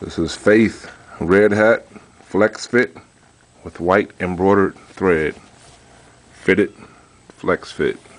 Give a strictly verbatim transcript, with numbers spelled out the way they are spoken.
This is Faith Red Hat Flex Fit with white embroidered thread. Fitted Flex Fit.